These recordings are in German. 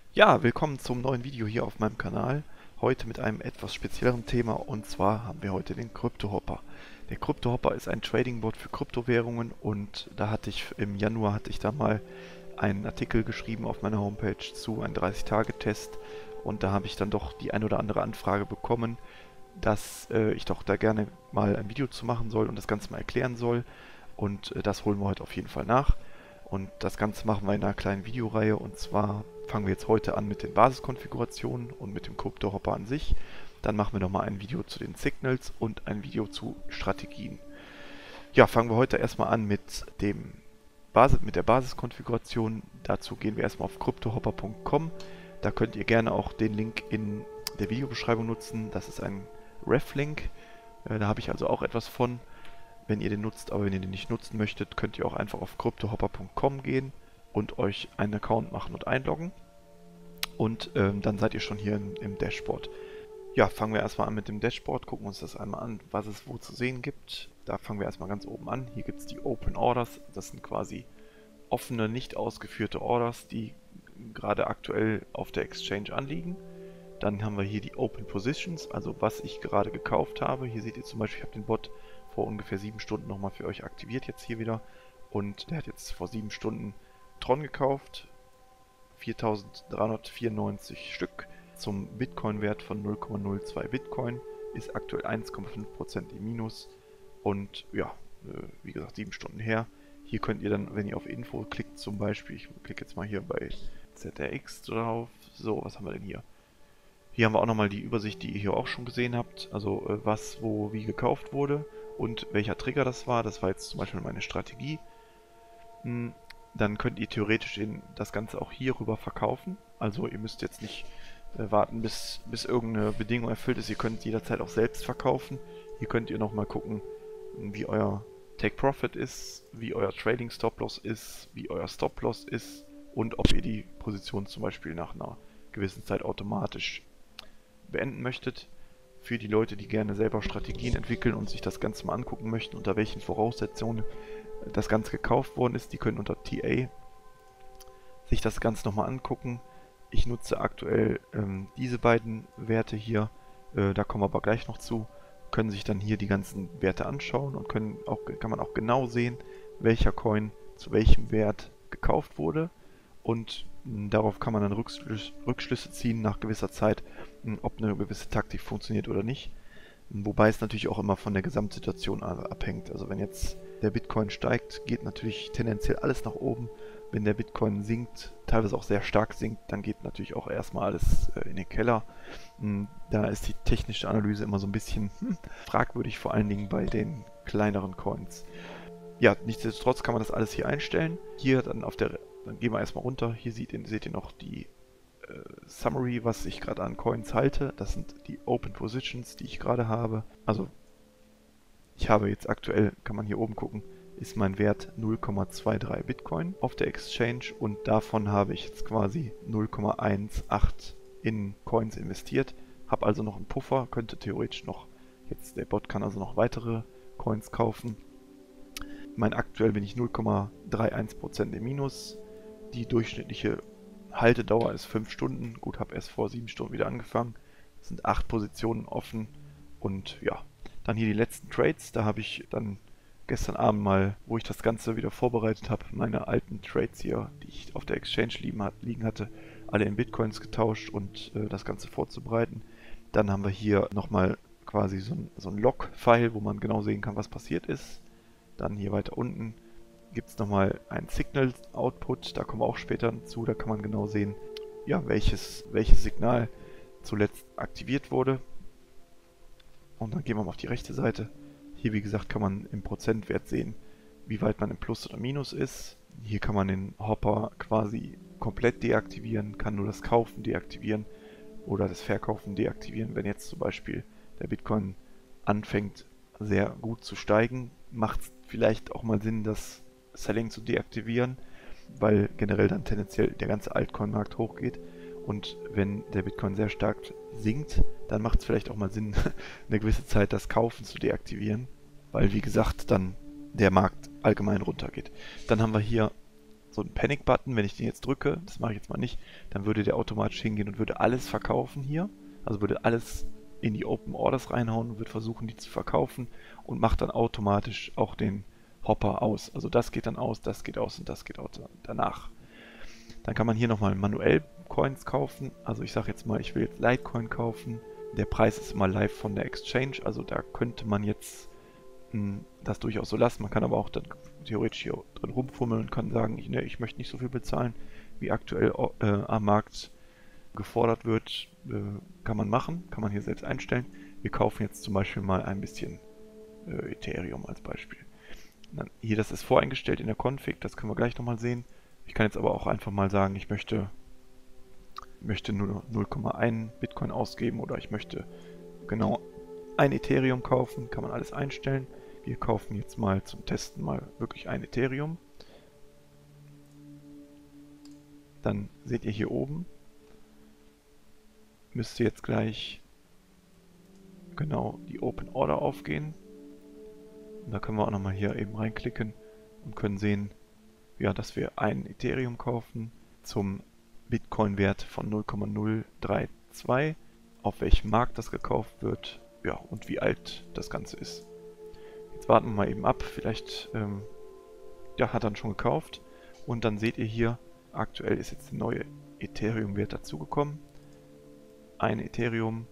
Ja, willkommen zum neuen Video hier auf meinem Kanal. Heute mit einem etwas spezielleren Thema, und zwar haben wir heute den Kryptohopper. Der Kryptohopper ist ein Trading-Bot für Kryptowährungen, und da hatte ich im Januar da mal einen Artikel geschrieben auf meiner Homepage zu einem 30-Tage-Test, und da habe ich dann doch die ein oder andere Anfrage bekommen, dass ich doch da gerne mal ein Video zu machen soll und das Ganze mal erklären soll, und das holen wir heute auf jeden Fall nach. Und das Ganze machen wir in einer kleinen Videoreihe, und zwar fangen wir jetzt heute an mit den Basiskonfigurationen und mit dem Kryptohopper an sich. Dann machen wir nochmal ein Video zu den Signals und ein Video zu Strategien. Ja, fangen wir heute erstmal an mit der Basiskonfiguration. Dazu gehen wir erstmal auf cryptohopper.com. Da könnt ihr gerne auch den Link in der Videobeschreibung nutzen. Das ist ein Ref-Link. Da habe ich also auch etwas von, wenn ihr den nutzt. Aber wenn ihr den nicht nutzen möchtet, könnt ihr auch einfach auf cryptohopper.com gehen und euch einen Account machen und einloggen. Und dann seid ihr schon hier im Dashboard. Ja, fangen wir erstmal an mit dem Dashboard, gucken uns das einmal an, was es wo zu sehen gibt. Da fangen wir erstmal ganz oben an. Hier gibt es die Open Orders. Das sind quasi offene, nicht ausgeführte Orders, die gerade aktuell auf der Exchange anliegen. Dann haben wir hier die Open Positions, also was ich gerade gekauft habe. Hier seht ihr zum Beispiel, ich habe den Bot vor ungefähr 7 Stunden nochmal für euch aktiviert jetzt hier wieder. Und der hat jetzt vor 7 Stunden Tron gekauft. 4.394 Stück zum Bitcoin-Wert von 0,02 Bitcoin. Ist aktuell 1,5% im Minus. Und ja, wie gesagt, 7 Stunden her. Hier könnt ihr dann, wenn ihr auf Info klickt zum Beispiel, ich klicke jetzt mal hier bei ZRX drauf. So, was haben wir denn hier? Hier haben wir auch nochmal die Übersicht, die ihr hier auch schon gesehen habt. Also was, wo, wie gekauft wurde und welcher Trigger das war. Das war jetzt zum Beispiel meine Strategie. Dann könnt ihr theoretisch das Ganze auch hier rüber verkaufen. Also ihr müsst jetzt nicht warten, bis irgendeine Bedingung erfüllt ist. Ihr könnt jederzeit auch selbst verkaufen. Hier könnt ihr nochmal gucken, wie euer Take Profit ist, wie euer Trading Stop Loss ist, wie euer Stop Loss ist und ob ihr die Position zum Beispiel nach einer gewissen Zeit automatisch beenden möchtet. Für die Leute, die gerne selber Strategien entwickeln und sich das Ganze mal angucken möchten, unter welchen Voraussetzungen das Ganze gekauft worden ist, die können unter TA sich das Ganze nochmal angucken. Ich nutze aktuell diese beiden Werte hier, da kommen wir aber gleich noch zu, können sich dann hier die ganzen Werte anschauen und kann man auch genau sehen, welcher Coin zu welchem Wert gekauft wurde, und darauf kann man dann Rückschlüsse ziehen nach gewisser Zeit, ob eine gewisse Taktik funktioniert oder nicht. Wobei es natürlich auch immer von der Gesamtsituation abhängt. Also wenn jetzt der Bitcoin steigt, geht natürlich tendenziell alles nach oben. Wenn der Bitcoin sinkt, teilweise auch sehr stark sinkt, dann geht natürlich auch erstmal alles in den Keller. Da ist die technische Analyse immer so ein bisschen fragwürdig, vor allen Dingen bei den kleineren Coins. Ja, nichtsdestotrotz kann man das alles hier einstellen. Hier dann dann gehen wir erstmal runter. Hier seht ihr noch die Summary, was ich gerade an Coins halte. Das sind die Open Positions, die ich gerade habe. Also ich habe jetzt aktuell, kann man hier oben gucken, ist mein Wert 0,23 Bitcoin auf der Exchange, und davon habe ich jetzt quasi 0,18 in Coins investiert. Habe also noch einen Puffer, könnte theoretisch noch, der Bot kann also noch weitere Coins kaufen. Aktuell bin ich 0,31% im Minus. Die durchschnittliche Haltedauer ist 5 Stunden. Gut, habe erst vor 7 Stunden wieder angefangen. Es sind 8 Positionen offen. Und ja, dann hier die letzten Trades. Da habe ich dann gestern Abend mal, wo ich das Ganze wieder vorbereitet habe, meine alten Trades hier, die ich auf der Exchange liegen hatte, alle in Bitcoins getauscht und das Ganze vorzubereiten. Dann haben wir hier nochmal quasi so ein Log-File, wo man genau sehen kann, was passiert ist. Dann hier weiter unten gibt es nochmal ein Signal-Output, da kommen wir auch später zu, da kann man genau sehen, ja, welches Signal zuletzt aktiviert wurde. Und dann gehen wir mal auf die rechte Seite. Hier, wie gesagt, kann man im Prozentwert sehen, wie weit man im Plus oder Minus ist. Hier kann man den Hopper quasi komplett deaktivieren, kann nur das Kaufen deaktivieren oder das Verkaufen deaktivieren. Wenn jetzt zum Beispiel der Bitcoin anfängt sehr gut zu steigen, macht es vielleicht auch mal Sinn, das Selling zu deaktivieren, weil generell dann tendenziell der ganze Altcoin-Markt hochgeht. Und wenn der Bitcoin sehr stark sinkt, dann macht es vielleicht auch mal Sinn, eine gewisse Zeit das Kaufen zu deaktivieren, weil wie gesagt dann der Markt allgemein runtergeht. Dann haben wir hier so einen Panic-Button. Wenn ich den jetzt drücke, das mache ich jetzt mal nicht, dann würde der automatisch hingehen und würde alles verkaufen hier. Also würde alles in die Open Orders reinhauen und würde versuchen, die zu verkaufen und macht dann automatisch auch den Hopper aus. Also das geht dann aus, das geht aus und das geht aus danach. Dann kann man hier nochmal manuell Coins kaufen. Also ich sage jetzt mal, ich will jetzt Litecoin kaufen. Der Preis ist immer live von der Exchange, also da könnte man jetzt das durchaus so lassen. Man kann aber auch dann theoretisch hier drin rumfummeln und kann sagen, ich möchte nicht so viel bezahlen, wie aktuell am Markt gefordert wird. Kann man machen, kann man hier selbst einstellen. Wir kaufen jetzt zum Beispiel mal ein bisschen Ethereum als Beispiel. Dann, hier, das ist voreingestellt in der Config, das können wir gleich nochmal sehen. Ich kann jetzt aber auch einfach mal sagen, ich möchte nur 0,1 Bitcoin ausgeben oder ich möchte genau ein Ethereum kaufen, kann man alles einstellen. Wir kaufen jetzt mal zum Testen mal wirklich ein Ethereum. Dann seht ihr hier oben, müsste jetzt gleich genau die Open Order aufgehen. Und da können wir auch nochmal hier eben reinklicken und können sehen, ja, dass wir ein Ethereum kaufen zum Bitcoin-Wert von 0,032, auf welchem Markt das gekauft wird, ja, und wie alt das Ganze ist. Jetzt warten wir mal eben ab, vielleicht ja, hat er schon gekauft und dann seht ihr hier, aktuell ist jetzt der neue Ethereum-Wert dazugekommen. Ein Ethereum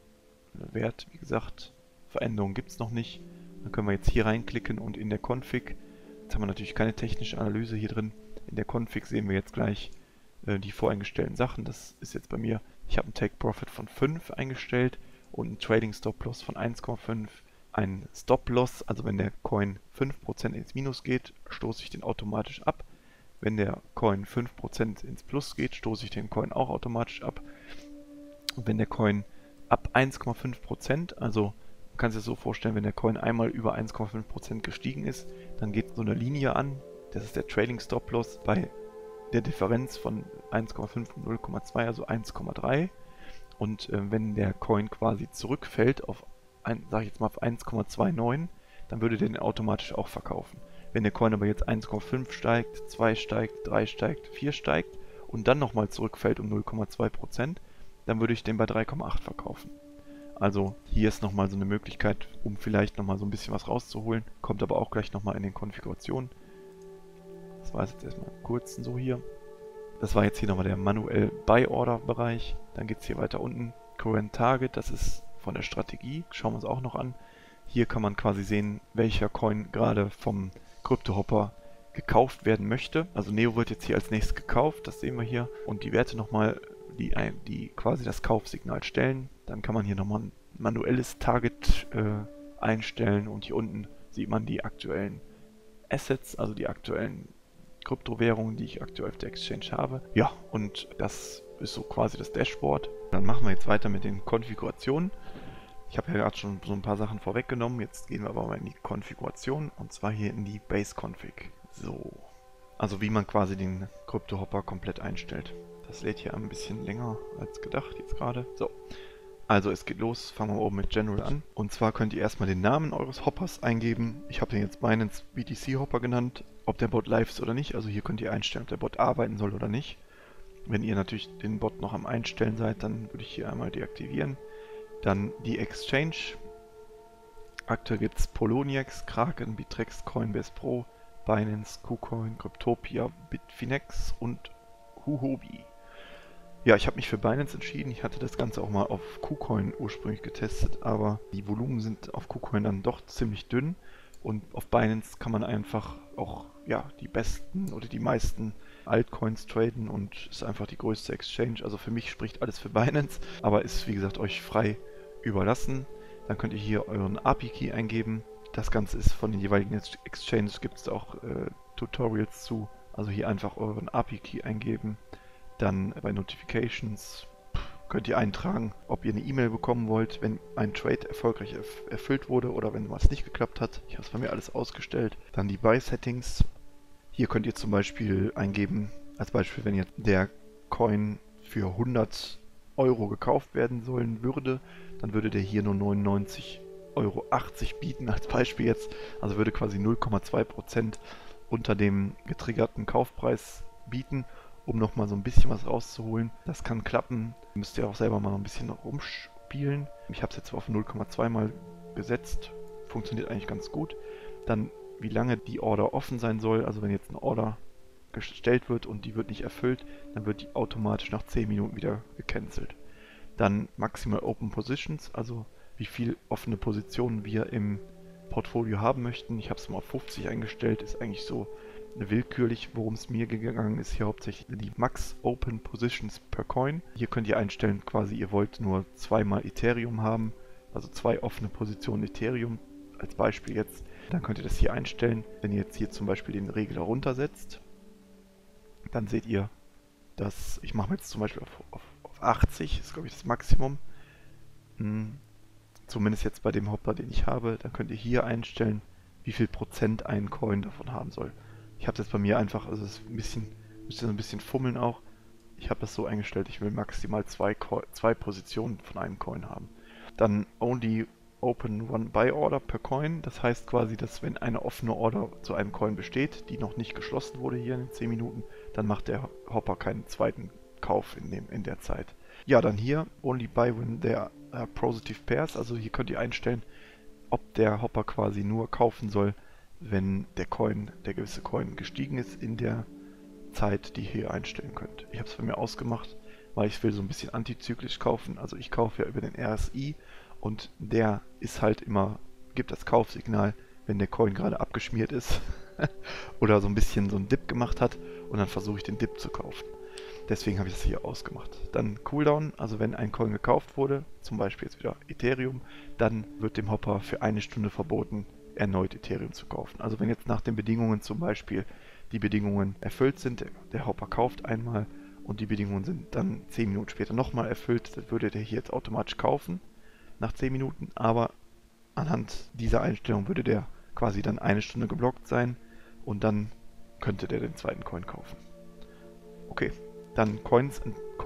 Wert, wie gesagt, Veränderungen gibt es noch nicht. Dann können wir jetzt hier reinklicken und in der Config, jetzt haben wir natürlich keine technische Analyse hier drin, in der Config sehen wir jetzt gleich die voreingestellten Sachen. Das ist jetzt bei mir, ich habe einen Take Profit von 5 eingestellt und einen Trading Stop Loss von 1,5. Ein Stop Loss, also wenn der Coin 5% ins Minus geht, stoße ich den automatisch ab. Wenn der Coin 5% ins Plus geht, stoße ich den Coin auch automatisch ab. Und wenn der Coin ab 1,5%, also man kann sich das so vorstellen, wenn der Coin einmal über 1,5% gestiegen ist, dann geht so eine Linie an, das ist der Trading Stop Loss bei der Differenz von 1,5 und 0,2, also 1,3. Und wenn der Coin quasi zurückfällt auf, sage ich jetzt mal, auf 1,29, dann würde der den automatisch auch verkaufen. Wenn der Coin aber jetzt 1,5 steigt, 2 steigt, 3 steigt, 4 steigt und dann nochmal zurückfällt um 0,2%, dann würde ich den bei 3,8 verkaufen. Also hier ist nochmal so eine Möglichkeit, um vielleicht nochmal so ein bisschen was rauszuholen. Kommt aber auch gleich nochmal in den Konfigurationen. Das war jetzt erstmal kurz so hier. Das war jetzt hier nochmal der manuell Buy Order Bereich. Dann geht es hier weiter unten. Current Target, das ist von der Strategie. Schauen wir uns auch noch an. Hier kann man quasi sehen, welcher Coin gerade vom Krypto-Hopper gekauft werden möchte. Also Neo wird jetzt hier als nächstes gekauft, das sehen wir hier. Und die Werte nochmal, die quasi das Kaufsignal stellen. Dann kann man hier nochmal ein manuelles Target einstellen und hier unten sieht man die aktuellen Assets, also die aktuellen Kryptowährungen, die ich aktuell auf der Exchange habe. Ja, und das ist so quasi das Dashboard. Dann machen wir jetzt weiter mit den Konfigurationen. Ich habe ja gerade schon so ein paar Sachen vorweggenommen. Jetzt gehen wir aber mal in die Konfiguration und zwar hier in die Base-Config. So, also wie man quasi den Krypto-Hopper komplett einstellt. Das lädt hier ein bisschen länger als gedacht jetzt gerade. So, also es geht los. Fangen wir oben mit General an. Und zwar könnt ihr erstmal den Namen eures Hoppers eingeben. Ich habe den jetzt Binance BTC Hopper genannt. Ob der Bot live ist oder nicht. Also hier könnt ihr einstellen, ob der Bot arbeiten soll oder nicht. Wenn ihr natürlich den Bot noch am Einstellen seid, dann würde ich hier einmal deaktivieren. Dann die Exchange. Aktuell gibt es Poloniex, Kraken, Bittrex, Coinbase Pro, Binance, KuCoin, Cryptopia, Bitfinex und Huobi. Ja, ich habe mich für Binance entschieden. Ich hatte das Ganze auch mal auf KuCoin ursprünglich getestet, aber die Volumen sind auf KuCoin dann doch ziemlich dünn. Und auf Binance kann man einfach auch ja, die besten oder die meisten Altcoins traden und ist einfach die größte Exchange. Also für mich spricht alles für Binance, aber ist wie gesagt euch frei überlassen. Dann könnt ihr hier euren API-Key eingeben. Das Ganze ist von den jeweiligen Exchanges, gibt es auch Tutorials zu. Also hier einfach euren API-Key eingeben. Dann bei Notifications könnt ihr eintragen, ob ihr eine E-Mail bekommen wollt, wenn ein Trade erfolgreich erfüllt wurde oder wenn was nicht geklappt hat. Ich habe es bei mir alles ausgestellt. Dann die Buy-Settings. Hier könnt ihr zum Beispiel eingeben, als Beispiel, wenn jetzt der Coin für 100 Euro gekauft werden sollen würde, dann würde der hier nur 99,80 Euro bieten, als Beispiel jetzt. Also würde quasi 0,2% unter dem getriggerten Kaufpreis bieten, um nochmal so ein bisschen was rauszuholen. Das kann klappen. Müsst ihr auch selber mal ein bisschen rumspielen. Ich habe es jetzt auf 0,2 mal gesetzt. Funktioniert eigentlich ganz gut. Dann, wie lange die Order offen sein soll. Also wenn jetzt eine Order gestellt wird und die wird nicht erfüllt, dann wird die automatisch nach 10 Minuten wieder gecancelt. Dann Maximal Open Positions, also wie viel offene Positionen wir im Portfolio haben möchten. Ich habe es mal auf 50 eingestellt, ist eigentlich so willkürlich, worum es mir gegangen ist. Hier hauptsächlich die Max Open Positions per Coin. Hier könnt ihr einstellen, quasi ihr wollt nur zweimal Ethereum haben, also 2 offene Positionen Ethereum als Beispiel jetzt. Dann könnt ihr das hier einstellen. Wenn ihr jetzt hier zum Beispiel den Regler runtersetzt, dann seht ihr, dass ich mache jetzt zum Beispiel auf 80, ist glaube ich das Maximum. Zumindest jetzt bei dem Hopper, den ich habe, dann könnt ihr hier einstellen, wie viel Prozent ein Coin davon haben soll. Ich habe das bei mir einfach, also es ist ein bisschen, müsst ihr so ein bisschen fummeln auch. Ich habe das so eingestellt, ich will maximal zwei Positionen von einem Coin haben. Dann Only Open One Buy Order per Coin. Das heißt quasi, dass wenn eine offene Order zu einem Coin besteht, die noch nicht geschlossen wurde hier in den 10 Minuten, dann macht der Hopper keinen zweiten Kauf in der Zeit. Ja, dann hier Only Buy when there are positive pairs. Also hier könnt ihr einstellen, ob der Hopper quasi nur kaufen soll, wenn der gewisse Coin gestiegen ist in der Zeit, die ihr hier einstellen könnt. Ich habe es bei mir ausgemacht, weil ich will so ein bisschen antizyklisch kaufen. Also ich kaufe ja über den RSI und der ist halt immer, gibt das Kaufsignal, wenn der Coin gerade abgeschmiert ist oder so ein bisschen so einen Dip gemacht hat und dann versuche ich den Dip zu kaufen. Deswegen habe ich das hier ausgemacht. Dann Cooldown, also wenn ein Coin gekauft wurde, zum Beispiel jetzt wieder Ethereum, dann wird dem Hopper für 1 Stunde verboten, erneut Ethereum zu kaufen. Also wenn jetzt nach den Bedingungen zum Beispiel die Bedingungen erfüllt sind, der Hopper kauft einmal und die Bedingungen sind dann 10 Minuten später nochmal erfüllt, dann würde der hier jetzt automatisch kaufen nach 10 Minuten, aber anhand dieser Einstellung würde der quasi dann 1 Stunde geblockt sein und dann könnte der den zweiten Coin kaufen. Okay, dann Coins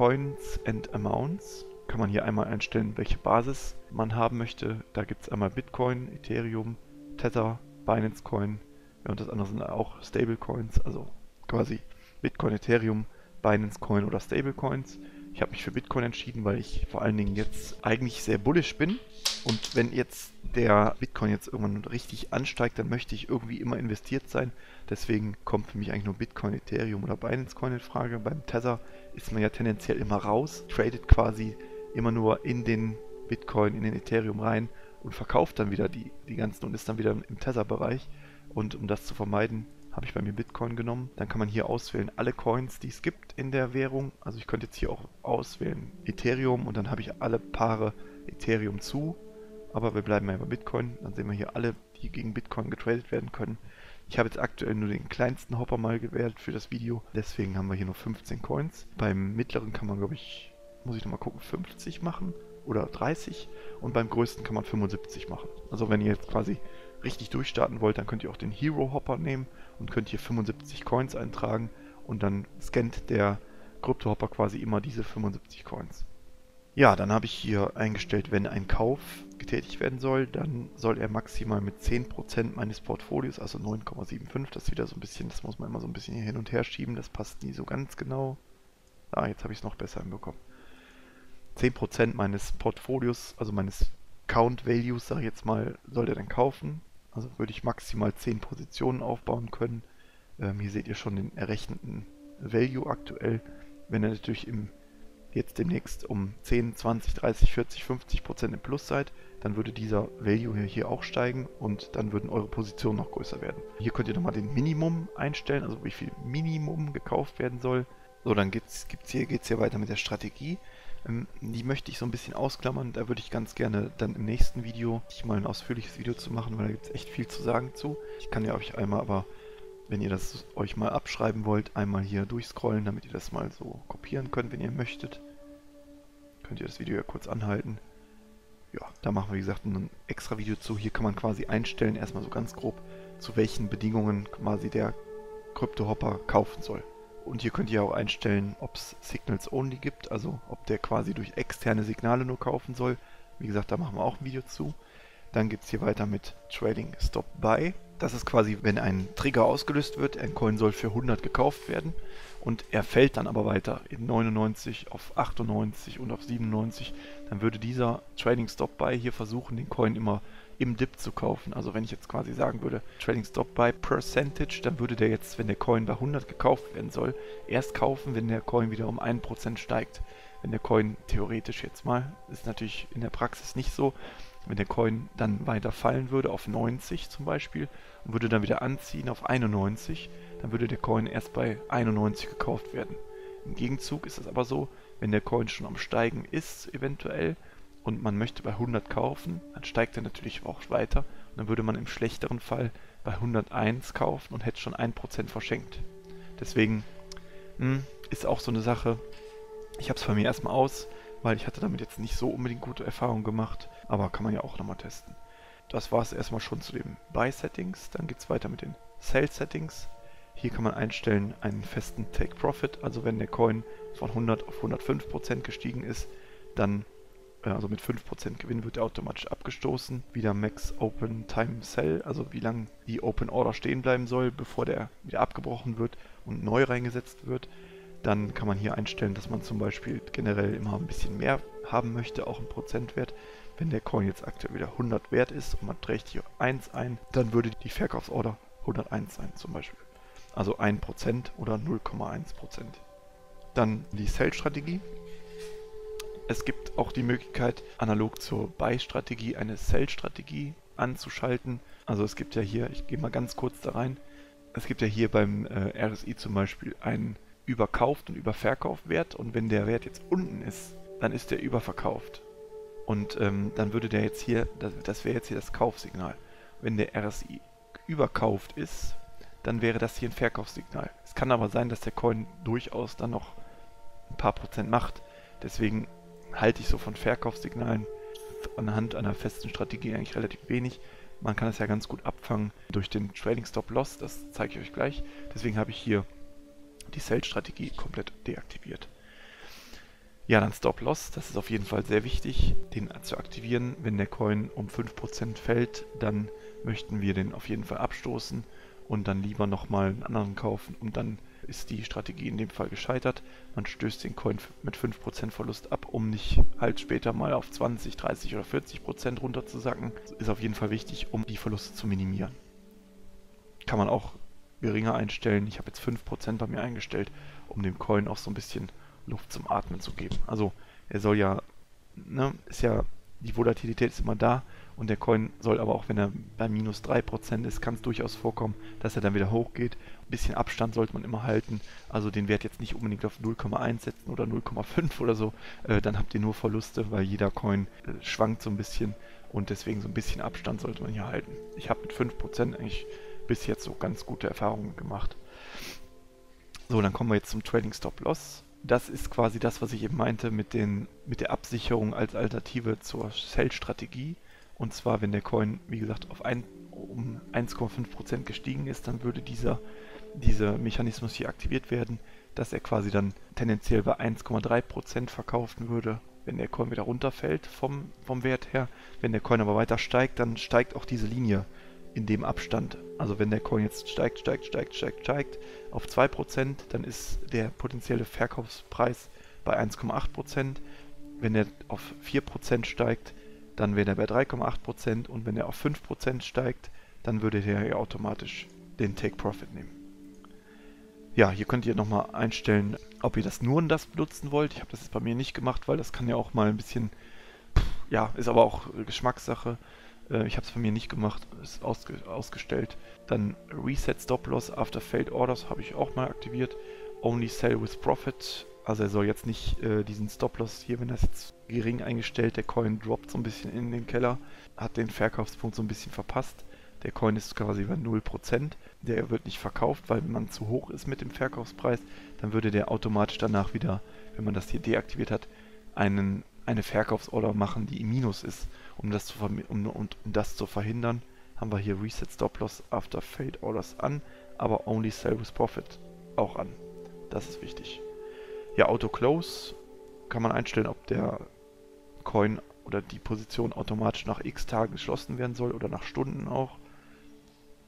and Amounts. Kann man hier einmal einstellen, welche Basis man haben möchte. Da gibt es einmal Bitcoin, Ethereum, Tether, Binance Coin. Ja, und das andere sind auch Stablecoins, also quasi Bitcoin, Ethereum, Binance Coin oder Stablecoins. Ich habe mich für Bitcoin entschieden, weil ich vor allen Dingen jetzt eigentlich sehr bullish bin. Und wenn jetzt der Bitcoin jetzt irgendwann richtig ansteigt, dann möchte ich irgendwie immer investiert sein. Deswegen kommt für mich eigentlich nur Bitcoin, Ethereum oder Binance Coin in Frage. Beim Tether ist man ja tendenziell immer raus, tradet quasi immer nur in den Bitcoin, in den Ethereum rein und verkauft dann wieder die ganzen und ist dann wieder im Tether-Bereich. Und um das zu vermeiden, habe ich bei mir Bitcoin genommen. Dann kann man hier auswählen alle Coins, die es gibt in der Währung. Also ich könnte jetzt hier auch auswählen Ethereum und dann habe ich alle Paare Ethereum zu. Aber wir bleiben ja bei Bitcoin. Dann sehen wir hier alle, die gegen Bitcoin getradet werden können. Ich habe jetzt aktuell nur den kleinsten Hopper mal gewählt für das Video. Deswegen haben wir hier nur 15 Coins. Beim mittleren kann man, glaube ich, muss ich nochmal gucken, 50 machen oder 30. Und beim größten kann man 75 machen. Also wenn ihr jetzt quasi richtig durchstarten wollt, dann könnt ihr auch den Hero Hopper nehmen und könnt hier 75 Coins eintragen und dann scannt der Krypto Hopper quasi immer diese 75 Coins. Ja, dann habe ich hier eingestellt, wenn ein Kauf getätigt werden soll, dann soll er maximal mit 10% meines Portfolios, also 9,75, das ist wieder so ein bisschen, das muss man immer so ein bisschen hier hin und her schieben, das passt nie so ganz genau. Ah, jetzt habe ich es noch besser hinbekommen. 10% meines Portfolios, also meines Count Values, sage ich jetzt mal, soll er dann kaufen. Also würde ich maximal 10 Positionen aufbauen können. Hier seht ihr schon den errechneten Value aktuell. Wenn ihr natürlich jetzt demnächst um 10, 20, 30, 40, 50% im Plus seid, dann würde dieser Value hier auch steigen und dann würden eure Positionen noch größer werden. Hier könnt ihr nochmal den Minimum einstellen, also wie viel Minimum gekauft werden soll. So, dann geht's hier weiter mit der Strategie. Die möchte ich so ein bisschen ausklammern. Da würde ich ganz gerne dann im nächsten Video mal ein ausführliches Video zu machen, weil da gibt es echt viel zu sagen zu. Ich kann ja euch einmal aber, wenn ihr das euch mal abschreiben wollt, einmal hier durchscrollen, damit ihr das mal so kopieren könnt, wenn ihr möchtet. Könnt ihr das Video ja kurz anhalten. Ja, da machen wir, wie gesagt, ein extra Video zu. Hier kann man quasi einstellen, erstmal so ganz grob, zu welchen Bedingungen quasi der Krypto-Hopper kaufen soll. Und hier könnt ihr auch einstellen, ob es Signals Only gibt, also ob der quasi durch externe Signale nur kaufen soll. Wie gesagt, da machen wir auch ein Video zu. Dann geht es hier weiter mit Trading Stop Buy. Das ist quasi, wenn ein Trigger ausgelöst wird, ein Coin soll für 100 gekauft werden und er fällt dann aber weiter in 99, auf 98 und auf 97, dann würde dieser Trading Stop Buy hier versuchen, den Coin immer im Dip zu kaufen. Also wenn ich jetzt quasi sagen würde, Trading Stop Buy Percentage, dann würde der jetzt, wenn der Coin bei 100 gekauft werden soll, erst kaufen, wenn der Coin wieder um 1% steigt. Wenn der Coin theoretisch jetzt mal, ist natürlich in der Praxis nicht so, wenn der Coin dann weiter fallen würde auf 90 zum Beispiel und würde dann wieder anziehen auf 91, dann würde der Coin erst bei 91 gekauft werden. Im Gegenzug ist es aber so, wenn der Coin schon am Steigen ist eventuell und man möchte bei 100 kaufen, dann steigt er natürlich auch weiter und dann würde man im schlechteren Fall bei 101 kaufen und hätte schon 1% verschenkt. Deswegen ist auch so eine Sache, ich habe es bei mir erstmal aus, weil ich hatte damit jetzt nicht so unbedingt gute Erfahrungen gemacht, aber kann man ja auch nochmal testen. Das war es erstmal schon zu den Buy-Settings, dann geht es weiter mit den Sell-Settings. Hier kann man einstellen einen festen Take-Profit, also wenn der Coin von 100 auf 105% gestiegen ist, dann, also mit 5% Gewinn wird er automatisch abgestoßen. Wieder Max Open Time Sell, also wie lange die Open Order stehen bleiben soll, bevor der wieder abgebrochen wird und neu reingesetzt wird. Dann kann man hier einstellen, dass man zum Beispiel generell immer ein bisschen mehr haben möchte, auch im Prozentwert. Wenn der Coin jetzt aktuell wieder 100 wert ist und man trägt hier 1 ein, dann würde die Verkaufsorder 101 sein zum Beispiel. Also 1% oder 0,1%. Dann die Sell-Strategie. Es gibt auch die Möglichkeit, analog zur Buy-Strategie eine Sell-Strategie anzuschalten. Also es gibt ja hier, ich gehe mal ganz kurz da rein, es gibt ja hier beim RSI zum Beispiel einen Überkauft- und Überverkaufwert und wenn der Wert jetzt unten ist, dann ist der überverkauft. Und dann würde der jetzt hier, das wäre jetzt hier das Kaufsignal. Wenn der RSI überkauft ist, dann wäre das hier ein Verkaufssignal. Es kann aber sein, dass der Coin durchaus dann noch ein paar Prozent macht. Deswegen halte ich so von Verkaufssignalen anhand einer festen Strategie eigentlich relativ wenig. Man kann es ja ganz gut abfangen durch den Trading Stop Loss, das zeige ich euch gleich. Deswegen habe ich hier die Sell-Strategie komplett deaktiviert. Ja, dann Stop Loss, das ist auf jeden Fall sehr wichtig, den zu aktivieren. Wenn der Coin um 5% fällt, dann möchten wir den auf jeden Fall abstoßen und dann lieber nochmal einen anderen kaufen und dann ist die Strategie in dem Fall gescheitert. Man stößt den Coin mit 5% Verlust ab, um nicht halt später mal auf 20, 30 oder 40% runterzusacken. Ist auf jeden Fall wichtig, um die Verluste zu minimieren. Kann man auch geringer einstellen. Ich habe jetzt 5% bei mir eingestellt, um dem Coin auch so ein bisschen Luft zum Atmen zu geben. Also er soll ja, ist ja, die Volatilität ist immer da und der Coin soll aber auch, wenn er bei minus 3% ist, kann es durchaus vorkommen, dass er dann wieder hochgeht. Ein bisschen Abstand sollte man immer halten, also den Wert jetzt nicht unbedingt auf 0,1 setzen oder 0,5 oder so, dann habt ihr nur Verluste, weil jeder Coin schwankt so ein bisschen und deswegen so ein bisschen Abstand sollte man hier halten. Ich habe mit 5% eigentlich bis jetzt so ganz gute Erfahrungen gemacht. So, dann kommen wir jetzt zum Trading Stop Loss. Das ist quasi das, was ich eben meinte mit der Absicherung als Alternative zur Sell-Strategie. Und zwar, wenn der Coin, wie gesagt, um 1,5% gestiegen ist, dann würde dieser Mechanismus hier aktiviert werden, dass er quasi dann tendenziell bei 1,3% verkaufen würde, wenn der Coin wieder runterfällt vom Wert her. Wenn der Coin aber weiter steigt, dann steigt auch diese Linie in dem Abstand. Also wenn der Coin jetzt steigt auf 2%, dann ist der potenzielle Verkaufspreis bei 1,8%. Wenn er auf 4% steigt, dann wäre er bei 3,8% und wenn er auf 5% steigt, dann würde der ja automatisch den Take Profit nehmen. Ja, hier könnt ihr nochmal einstellen, ob ihr das nur in das benutzen wollt. Ich habe das jetzt bei mir nicht gemacht, weil das kann ja auch mal ein bisschen, ja, ist aber auch Geschmackssache. Ich habe es bei mir nicht gemacht, ist ausgestellt. Dann Reset Stop Loss After Failed Orders habe ich auch mal aktiviert. Only Sell with Profit. Also er soll jetzt nicht diesen Stop Loss hier, wenn das jetzt gering eingestellt, der Coin droppt so ein bisschen in den Keller, hat den Verkaufspunkt so ein bisschen verpasst. Der Coin ist quasi bei 0%. Der wird nicht verkauft, weil wenn man zu hoch ist mit dem Verkaufspreis, dann würde der automatisch danach wieder, wenn man das hier deaktiviert hat, eine Verkaufsorder machen, die im Minus ist. Um das zu verhindern, haben wir hier Reset Stop Loss After Failed Orders an, aber Only Sell with Profit auch an. Das ist wichtig. Ja, Auto Close kann man einstellen, ob der Coin oder die Position automatisch nach x Tagen geschlossen werden soll oder nach Stunden auch.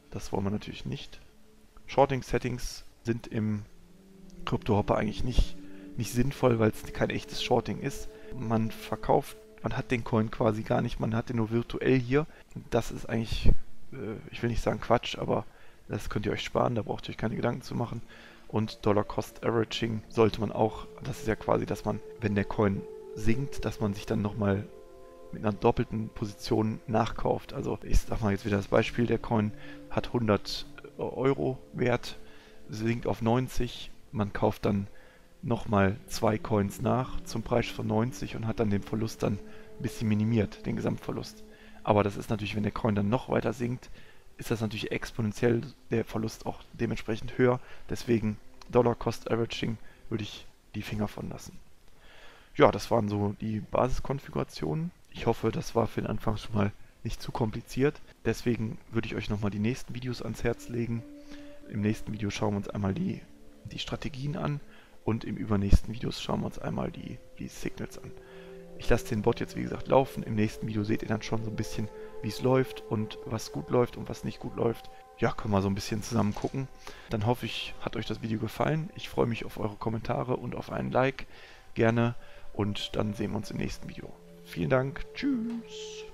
Das wollen wir natürlich nicht. Shorting-Settings sind im CryptoHopper eigentlich nicht sinnvoll, weil es kein echtes Shorting ist. Man hat den Coin quasi gar nicht, man hat den nur virtuell hier. Das ist eigentlich, ich will nicht sagen Quatsch, aber das könnt ihr euch sparen, da braucht ihr euch keine Gedanken zu machen. Und Dollar Cost Averaging sollte man auch, das ist ja quasi, dass man, wenn der Coin sinkt, dass man sich dann nochmal mit einer doppelten Position nachkauft. Also ich sag mal jetzt wieder das Beispiel, der Coin hat 100 Euro Wert, sinkt auf 90, man kauft dann nochmal 2 Coins nach zum Preis von 90 und hat dann den Verlust dann ein bisschen minimiert, den Gesamtverlust. Aber das ist natürlich, wenn der Coin dann noch weiter sinkt, ist das natürlich exponentiell der Verlust auch dementsprechend höher. Deswegen Dollar Cost Averaging würde ich die Finger von lassen. Ja, das waren so die Basiskonfigurationen. Ich hoffe, das war für den Anfang schon mal nicht zu kompliziert. Deswegen würde ich euch nochmal die nächsten Videos ans Herz legen. Im nächsten Video schauen wir uns einmal die Strategien an und im übernächsten Video schauen wir uns einmal die Signals an. Ich lasse den Bot jetzt wie gesagt laufen. Im nächsten Video seht ihr dann schon so ein bisschen, wie es läuft und was gut läuft und was nicht gut läuft. Ja, können wir so ein bisschen zusammen gucken. Dann hoffe ich, hat euch das Video gefallen. Ich freue mich auf eure Kommentare und auf einen Like. Gerne. Und dann sehen wir uns im nächsten Video. Vielen Dank. Tschüss.